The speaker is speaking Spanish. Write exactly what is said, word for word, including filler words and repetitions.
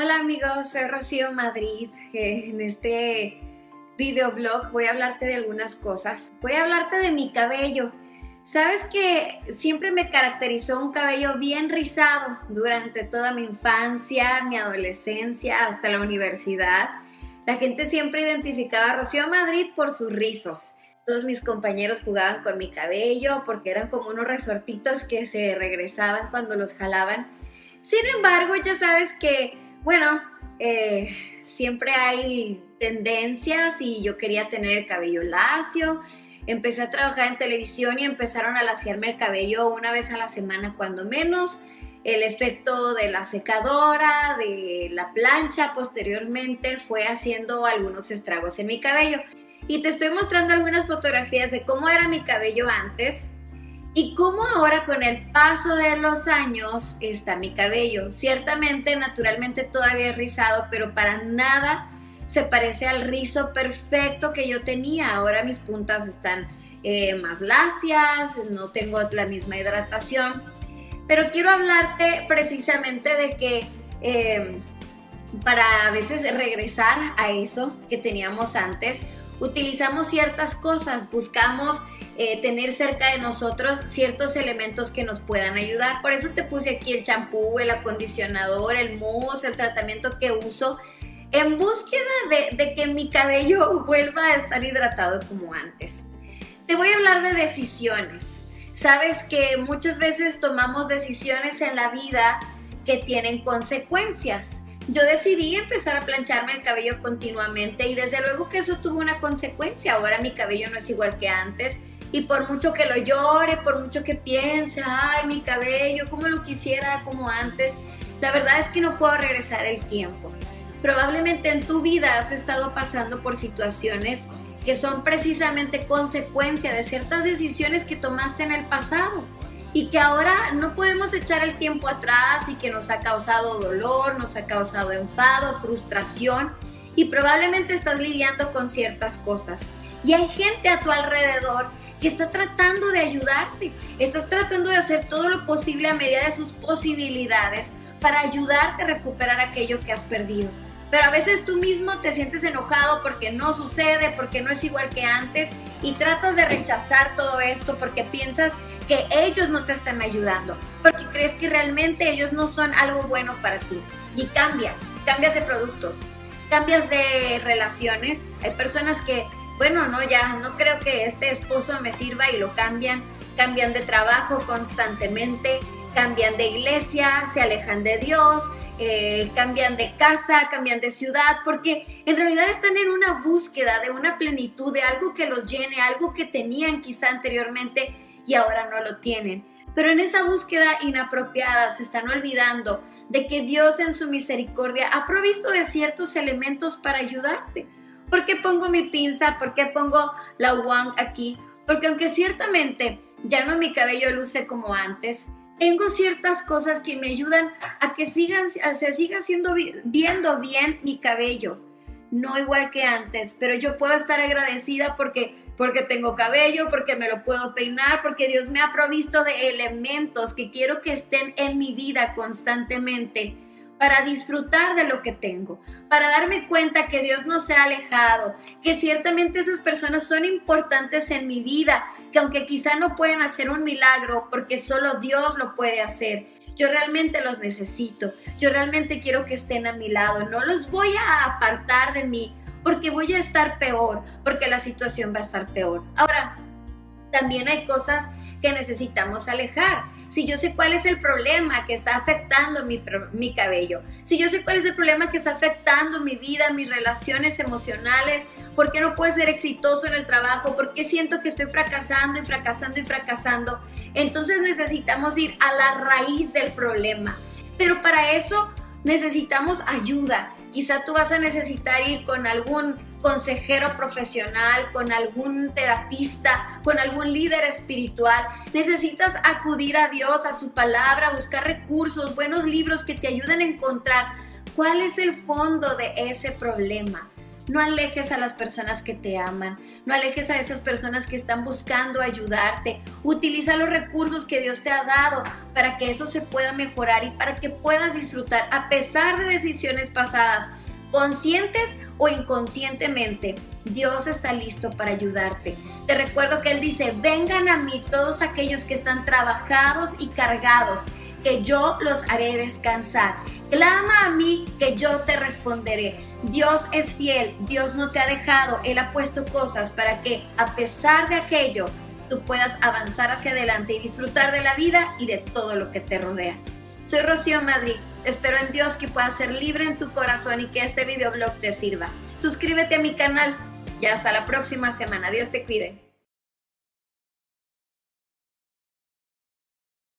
Hola amigos, soy Rocío Madrid. En este videoblog voy a hablarte de algunas cosas. Voy a hablarte de mi cabello. Sabes que siempre me caracterizó un cabello bien rizado durante toda mi infancia, mi adolescencia, hasta la universidad. La gente siempre identificaba a Rocío Madrid por sus rizos. Todos mis compañeros jugaban con mi cabello porque eran como unos resortitos que se regresaban cuando los jalaban. Sin embargo, ya sabes que, bueno, eh, siempre hay tendencias y yo quería tener el cabello lacio. Empecé a trabajar en televisión y empezaron a laciarme el cabello una vez a la semana cuando menos. El efecto de la secadora, de la plancha posteriormente fue haciendo algunos estragos en mi cabello. Y te estoy mostrando algunas fotografías de cómo era mi cabello antes y cómo ahora con el paso de los años está mi cabello. Ciertamente, naturalmente todavía es rizado, pero para nada se parece al rizo perfecto que yo tenía. Ahora mis puntas están eh, más lacias, no tengo la misma hidratación. Pero quiero hablarte precisamente de que eh, para a veces regresar a eso que teníamos antes, utilizamos ciertas cosas, buscamos eh, tener cerca de nosotros ciertos elementos que nos puedan ayudar. Por eso te puse aquí el champú, el acondicionador, el mousse, el tratamiento que uso, en búsqueda de, de que mi cabello vuelva a estar hidratado como antes. Te voy a hablar de decisiones. Sabes que muchas veces tomamos decisiones en la vida que tienen consecuencias. Yo decidí empezar a plancharme el cabello continuamente y desde luego que eso tuvo una consecuencia. Ahora mi cabello no es igual que antes y por mucho que lo llore, por mucho que piense, ay, mi cabello, como lo quisiera como antes, la verdad es que no puedo regresar el tiempo. Probablemente en tu vida has estado pasando por situaciones que son precisamente consecuencia de ciertas decisiones que tomaste en el pasado y que ahora no podemos echar el tiempo atrás y que nos ha causado dolor, nos ha causado enfado, frustración y probablemente estás lidiando con ciertas cosas. Y hay gente a tu alrededor que está tratando de ayudarte, estás tratando de hacer todo lo posible a medida de sus posibilidades para ayudarte a recuperar aquello que has perdido. Pero a veces tú mismo te sientes enojado porque no sucede, porque no es igual que antes y tratas de rechazar todo esto porque piensas que ellos no te están ayudando, porque crees que realmente ellos no son algo bueno para ti. Y cambias, cambias de productos, cambias de relaciones. Hay personas que, bueno, no, ya no creo que este esposo me sirva y lo cambian, cambian de trabajo constantemente, cambian de iglesia, se alejan de Dios, Eh, cambian de casa, cambian de ciudad, porque en realidad están en una búsqueda de una plenitud, de algo que los llene, algo que tenían quizá anteriormente y ahora no lo tienen. Pero en esa búsqueda inapropiada se están olvidando de que Dios en su misericordia ha provisto de ciertos elementos para ayudarte. ¿Por qué pongo mi pinza? ¿Por qué pongo la wand aquí? Porque aunque ciertamente ya no mi cabello luce como antes, tengo ciertas cosas que me ayudan a que sigan, se siga siendo, viendo bien mi cabello. No igual que antes, pero yo puedo estar agradecida porque, porque tengo cabello, porque me lo puedo peinar, porque Dios me ha provisto de elementos que quiero que estén en mi vida constantemente para disfrutar de lo que tengo, para darme cuenta que Dios no se ha alejado, que ciertamente esas personas son importantes en mi vida, que aunque quizá no pueden hacer un milagro porque solo Dios lo puede hacer, yo realmente los necesito, yo realmente quiero que estén a mi lado, no los voy a apartar de mí porque voy a estar peor, porque la situación va a estar peor. Ahora, también hay cosas que necesitamos alejar. Si yo sé cuál es el problema que está afectando mi, mi cabello, si yo sé cuál es el problema que está afectando mi vida, mis relaciones emocionales, por qué no puedo ser exitoso en el trabajo, por qué siento que estoy fracasando y fracasando y fracasando, entonces necesitamos ir a la raíz del problema. Pero para eso necesitamos ayuda. Quizá tú vas a necesitar ir con algún consejero profesional, con algún terapista, con algún líder espiritual. Necesitas acudir a Dios, a su palabra, buscar recursos, buenos libros que te ayuden a encontrar cuál es el fondo de ese problema. No alejes a las personas que te aman, No alejes a esas personas que están buscando ayudarte. Utiliza los recursos que Dios te ha dado para que eso se pueda mejorar y para que puedas disfrutar a pesar de decisiones pasadas, conscientes o inconscientemente. Dios está listo para ayudarte. Te recuerdo que Él dice, vengan a mí todos aquellos que están trabajados y cargados, que yo los haré descansar. Clama a mí que yo te responderé. Dios es fiel, Dios no te ha dejado, Él ha puesto cosas para que a pesar de aquello, tú puedas avanzar hacia adelante y disfrutar de la vida y de todo lo que te rodea. Soy Rocío Madrid, espero en Dios que puedas ser libre en tu corazón y que este videoblog te sirva. Suscríbete a mi canal y hasta la próxima semana. Dios te cuide.